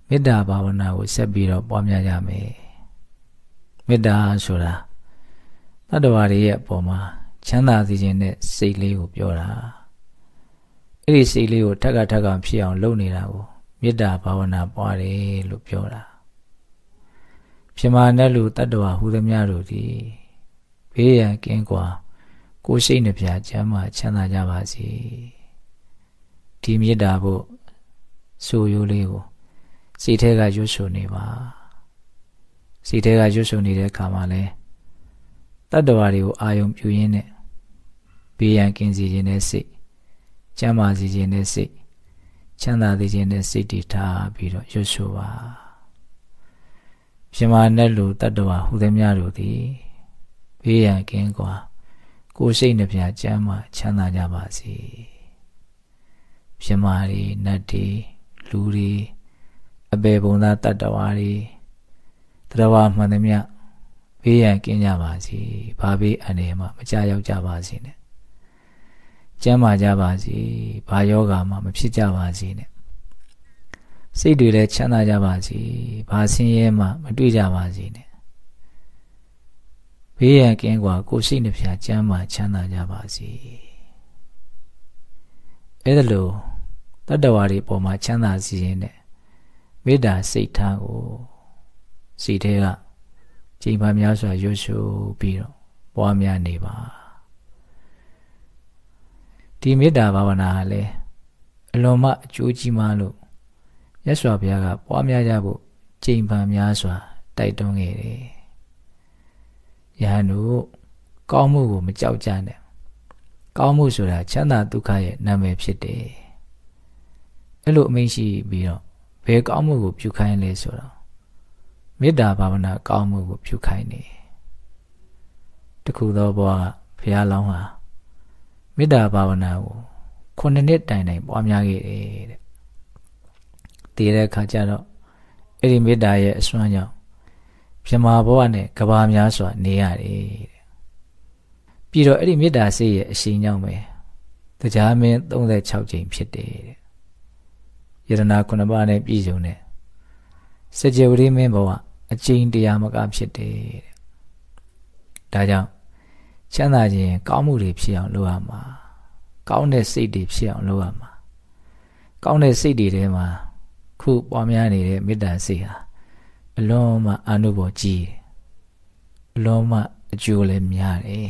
မေတ္တာဘာဝနာကိုဆက်ပြီးတော့ပွားများကြမယ်မေတ္တာဆိုတာတတ္တဝါတွေရဲ့အပေါ်မှာချမ်းသာစေခြင်းနဲ့စိတ်လေးကိုပြောတာအဲ့ဒီစိတ်လေးကိုထက်ကဖြစ်အောင်လုပ်နေတာကိုမေတ္တာဘာဝနာပွားတယ်လို့ပြောတာဖြစ်မာနဲ့လူတတ္တဝါဟူသမျှတို့သည်ဘေးရန်ကင်းကွာကိုယ်စိတ်နှပြချမ်းသာချမ်းသာကြပါစေဒီမေတ္တာဖို့ဆိုရိုးလေးကိုစိတ်ထဲကရွတ်ဆိုနေပါစိတ်ထဲကရွတ်ဆိုနေတဲ့အခါမှာလဲတတ္တဝါတွေကိုအာယုံပြုရင်းနဲ့ဘေးရန်ကင်းစေခြင်းနဲ့စိတ်ချမ်းသာစေခြင်းနဲ့စိတ်ချမ်းသာစေခြင်းနဲ့စိတ်တည်ထားပြီးတော့ရွတ်ဆိုပါပြမာနဲ့လူတတ္တဝါဟူသည်များတို့သည်ဘေးရန်ကင်းကွာကိုယ်စိတ်နှပြချမ်းသာချမ်းသာကြပါစေပြမာတွေနတ်တွေလူတွေအပေပုံသားတတ္တဝါတွေတရားဝမှန်သမျှဘေးရန်ကင်းကြပါစေဘာဘေးအန္တရာယ်မှမကြောက်ရောက်ကြပါစေနဲ့ကျမ်းမာကြပါစေဘာယောဂမှမဖြစ်ကြပါစေနဲ့စိတ်တွေလည်းချမ်းသာကြပါစေဘာဆင်းရဲမှမတွေ့ကြပါစေနဲ့ဘေးရန်ကင်းကွာကိုယ်စိတ်နှပြကျမ်းမာချမ်းသာကြပါစေအဲ့ဒါလို့တတ္တဝါတွေပေါ်မှာချမ်းသာစေခြင်းနဲ့မေတ္တာစိတ်ထားကိုစိတ်ထဲကချိန်ပါများစွာရွတ်ဆိုပြီးတော့ပွားများနေပါဒီမေတ္တာဘာဝနာဟာလည်းအလွန်မှအကျိုးကြီးမားလို့မြတ်စွာဘုရားကပွားများကြဖို့ချိန်ပါများစွာတိုက်တွန်းခဲ့တယ်ယဟန်တို့ကောင်းမှုကိုမကြောက်ကြနဲ့ကောင်းမှုဆိုတာချမ်းသာဒုက္ခရဲ့နာမည်ဖြစ်တယ်အဲ့လိုအမိန့်ရှိပြီးတော့ဘယ်ကောင်းမှုကိုပြုခိုင်းလဲဆိုတော့မေတ္တာဘာဝနာကောင်းမှုကိုပြုခိုင်းတယ်တခုသောဘုရားဘုရားလောင်းဟာမေတ္တာဘာဝနာကို9နှစ်တိုင်ပွားများခဲ့တယ်တဲ့တည်တဲ့အခါကျတော့အဲ့ဒီမေတ္တာရဲ့အစွမ်းကြောင့်ပြမာဘဝနဲ့ကဘာများစွာနေရတယ်တဲ့ပြီးတော့အဲ့ဒီမေတ္တာစိတ်ရဲ့အရှိန်ကြောင့်ပဲတရားမင်း36ကြိမ်ဖြစ်တယ်တဲ့ယရနာ9ပါးနဲ့ပြည့်စုံတဲ့စကြဝဠာမင်းဘဝအကျဉ်းတရားမကဖြစ်တယ်တဲ့ဒါကြောင့်ချမ်းသာခြင်းကောင်းမှုတွေဖြစ်အောင်လုပ်ရမှာကောင်းတဲ့စိတ်တွေဖြစ်အောင်လုပ်ရမှာကောင်းတဲ့စိတ်တွေထဲမှာခုပွားများနေတဲ့မေတ္တာစိတ်ဟာအလွန်မှအာနုဘော်ကြီးတယ်အလွန်မှအကျိုးလည်းများတယ်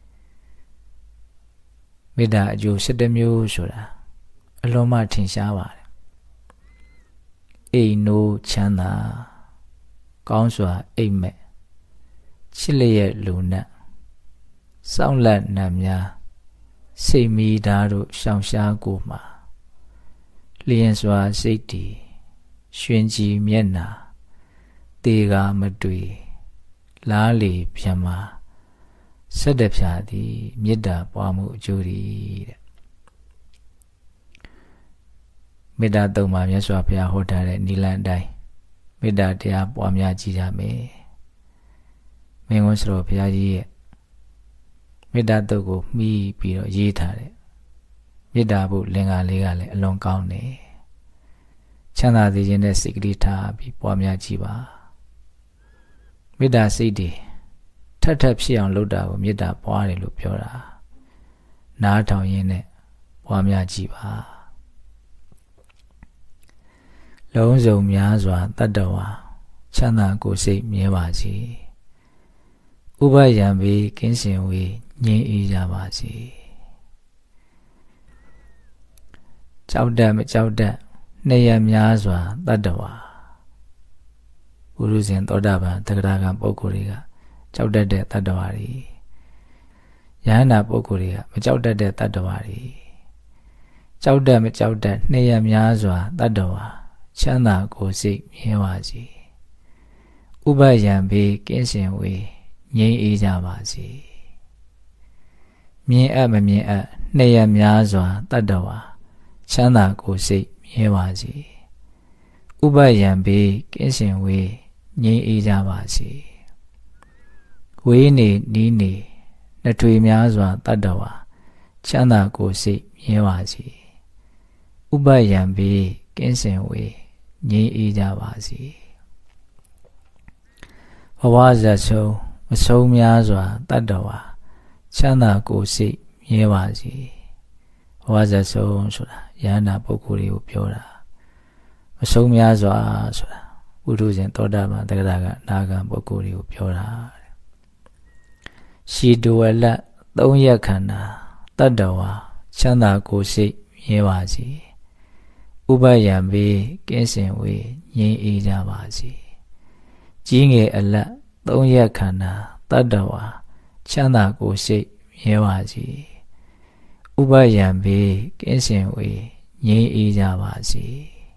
မေတ္တာအကျိုး17မျိုးဆိုတာအလွန်မှထင်ရှားပါတယ်အိမ်နိုးချမ်းသာကောင်းစွာအိမ်မက်ချစ်လျက်လူနတ်စောင့်လက်နတ်များစိတ်မီဓာတ်တို့ရှောင်ရှားကိုမှာလျင်စွာစိတ်တည်ရွှင်ကြည်မျက်နာတေကာမတွေ့လားလေပြမဆက်တဖြာသည်မေတ္တာပွားမှုအကျိုးတွေတဲ့မေတ္တာသုံးပါးမြတ်စွာဘုရားဟောထားတဲ့နိလန်တိုင်းမေတ္တာတရားပွားများကြည့်ကြမယ်မင်းဝန်းစတော်ဘုရားကြီးရဲ့မေတ္တာတုတ်ကိုမှီးပြီးတော့ရေးထားတဲ့မေတ္တာဘုလင်္ကာလေးကလည်းအလွန်ကောင်းတယ်ချမ်းသာစေခြင်းနဲ့စိတ်ကလေးထားပြီးပွားများကြည့်ပါမေတ္တာစိတ်တွေထပ်ဖြစ်အောင်လုပ်တာကိုမေတ္တာပွားတယ်လို့ပြောတာနားထောင်ရင်းနဲ့ပွားများကြည့်ပါလုံးစုံများစွာတတ္တဝါချမ်းသာကိုယ်စိတ်မြဲပါစေဥပယံဘေးကင်းစင်ဝေးငြိမ်းအေးကြပါစေကြောက်တတ်မကြောက်တတ်နှစ်ရများစွာတတ္တဝါပုရုဇဉ်သောတာပန်သက္ကရာကပုဂ္ဂိုလ်တွေကကြောက်တတ်တဲ့တတ္တဝါတွေယဟန္တာပုဂ္ဂိုလ်တွေကမကြောက်တတ်တဲ့တတ္တဝါတွေကြောက်တတ်မကြောက်တတ်နှစ်ရများစွာတတ္တဝါချမ်းသာကိုယ်စိတ်မြဲပါစေဥပယံဘေးကင်းစင်ဝေးငြိမ်းအေးကြပါစေမြင်အပ်မမြင်အပ်နှစ်ရများစွာတတ္တဝါချမ်းသာကိုယ်စိတ်မြဲပါစေဥပယံဘေးကင်းစင်ဝေးငြိမ်းအေးကြပါစေဝေးနေနီးနေနှစ်ထွေများစွာတတ္တဝါချမ်းသာကိုယ်စိတ်မြဲပါစေဥပယံဘေးကင်းစင်ဝေးငြိမ်းအေးကြပါစေဘဝဇတ်ဆုံးမဆုံးများစွာတတ္တဝါချမ်းသာကိုယ်စိတ်မြဲပါစေဘဝဇတ်ဆုံးဆိုတာယန္တာပုဂ္ဂိုလ်တွေကိုပြောတာမဆုံးများစွာဆိုတာပုထုဇဉ်သောတာပန်တက္ကရာကအနာဂံပုဂ္ဂိုလ်တွေကိုပြောတာရှီတဝလတ်သုံးရက်ခန္ဓာတတ္တဝါချမ်းသာကိုယ်စိတ်မြဲပါစေဥပယံဘေးကင်းစင်ဝေးငြိမ်းအေးကြပါစေကြီးငယ်အလတ်သုံးရက်ခန္ဓာတတ္တဝါချမ်းသာကိုယ်စိတ်မြဲပါစေဥပယံဘေးကင်းစင်ဝေးငြိမ်းအေးကြပါစေ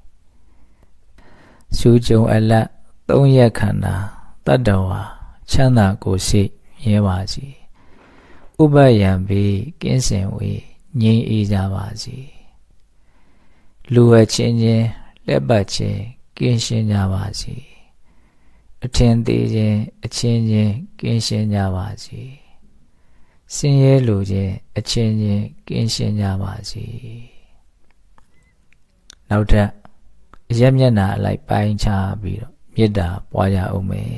စူးကြုံအလတ်သုံးရက်ခန္ဓာတတ္တဝါချမ်းသာကိုယ်စိတ်မြဲပါစေဥပယံဘေးကင်းစင်ဝေးငြိမ်းအေးကြပါစေလူအချင်းချင်းလက်ပတ်ချင်းကင်းရှင်းကြပါစေအထင်သေးခြင်းအချင်းချင်းကင်းရှင်းကြပါစေဆင်းရဲလူချင်းအချင်းချင်းကင်းရှင်းကြပါစေနောက်ထပ်အရက်မျက်နှာအလိုက်ပိုင်းခြားပြီးတော့မေတ္တာပွားကြအောင်မယ်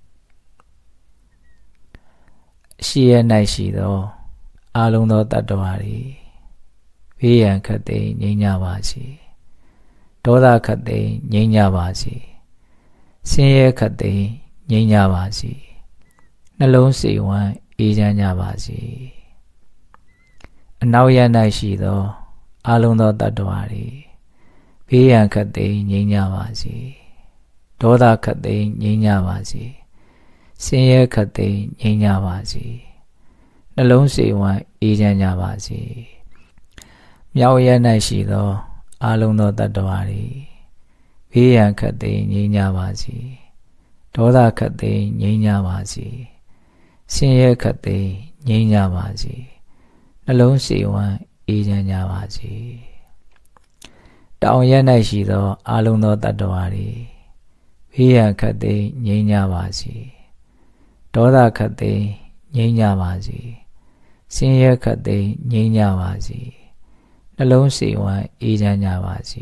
ရှိရ၌ရှိသောအာလုံးသောတတ္တဝါတွေဘေးရန်ခတ်သိမ်းငြိမ်းကြပါစေဒေါသခတ်သိမ်းငြိမ်းကြပါစေဆင်းရဲခတ်သိမ်းငြိမ်းကြပါစေနှလုံးစိတ်ဝမ်းအေးချမ်းကြပါစေအနောက်ရ၌ရှိသောအာလုံးသောတတ္တဝါတွေဘေးရန်ခတ်သိမ်းငြိမ်းကြပါစေဒေါသခတ်သိမ်းငြိမ်းကြပါစေဆင်းရဲခတ်သိမ်းငြိမ်းကြပါစေနှလုံးစိတ်ဝမ်းအေးချမ်းကြပါစေမြောက်ရ၌ရှိသောအာလုံးသောတတ္တဝါတွေဘေးရန်ခတ်သိမ်းငြိမ်းကြပါစေဒေါသခတ်သိမ်းငြိမ်းကြပါစေဆင်းရဲခတ်သိမ်းငြိမ်းကြပါစေနှလုံးစိတ်ဝမ်းအေးချမ်းကြပါစေတောင်ရ၌ရှိသောအာလုံးသောတတ္တဝါတွေဘေးရန်ခတ်သိမ်းငြိမ်းကြပါစေဒေါသခတ်သိမ်းငြိမ်းကြပါစေဆင်းရဲခတ်သိမ်းငြိမ်းကြပါစေနှလုံးစိတ်ဝမ်းအေးချမ်းကြပါစေ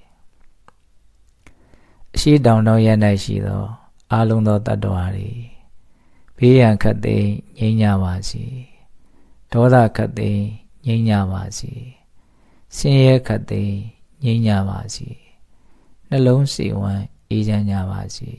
အရှိတောင်တော်ရ၌ရှိသောအာလုံးသောတတ္တဝါတွေဘေးရန်ခတ်သိမ်းငြိမ်းကြပါစေဒေါသခတ်သိမ်းငြိမ်းကြပါစေဆင်းရဲခတ်သိမ်းငြိမ်းကြပါစေနှလုံးစိတ်ဝမ်းအေးချမ်းကြပါစေ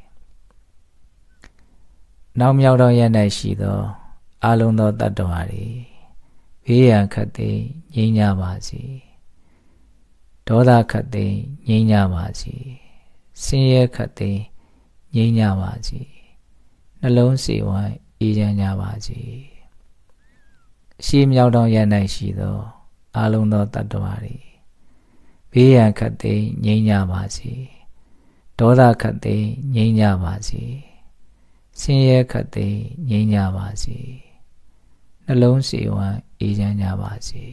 နောက်မြောက်တော်ရ၌ရှိသောအာလုံးသောတတ္တဝါတွေဘေးရန်ခတ်သိမ်းငြိမ်းကြပါစေဒေါသခတ်သိမ်းငြိမ်းကြပါစေဆင်းရဲခတ်သိမ်းငြိမ်းကြပါစေနှလုံးစိတ်ဝမ်းအေးချမ်းကြပါစေအရှိမြောက်တော်ရ၌ရှိသောအာလုံးသောတတ္တဝါတွေဘေးရန်ခတ်သိမ်းငြိမ်းကြပါစေဒေါသခတ်သိမ်းငြိမ်းကြပါစေဆင်းရဲခတ်သိမ်းငြိမ်းကြပါစေနှလုံးစိတ်ဝမ်းအေးချမ်းကြပါစေ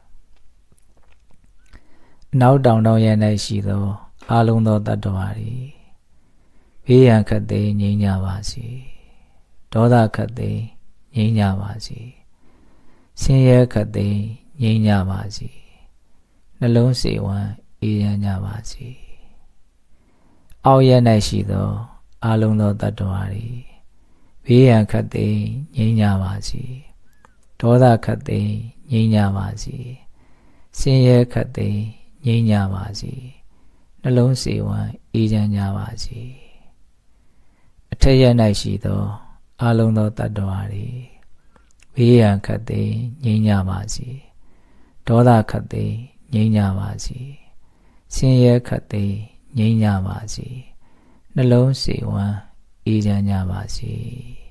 နောက်တောင်တော်ရ၌ရှိသောအာလုံးသောတတ္တဝါတွေဘေးရန်ခတ်သိမ်းငြိမ်းကြပါစေဒေါသခတ်သိမ်းငြိမ်းကြပါစေဆင်းရဲခတ်သိမ်းငြိမ်းကြပါစေနှလုံးစိတ်ဝမ်းအေးချမ်းကြပါစေအောက်ရ၌ရှိသောအာလုံးသောတတ္တဝါတွေဘေးရန်ခတ်သိမ်းငြိမ်းကြပါစေဒေါသခတ်သိမ်းငြိမ်းကြပါစေဆင်းရဲခတ်သိမ်းငြိမ်းကြပါစေနှလုံးစိတ်ဝမ်းအေးချမ်းကြပါစေအထက်ရ၌ရှိသောအာလုံးသောတတ္တဝါတွေဘေးရန်ခတ်သိမ်းငြိမ်းကြပါစေဒေါသခတ်သိမ်းငြိမ်းကြပါစေဆင်းရဲခတ်သိမ်းငြိမ်းကြပါစေနှလုံးစိတ်ဝမ်းအေးချမ်းကြပါစေ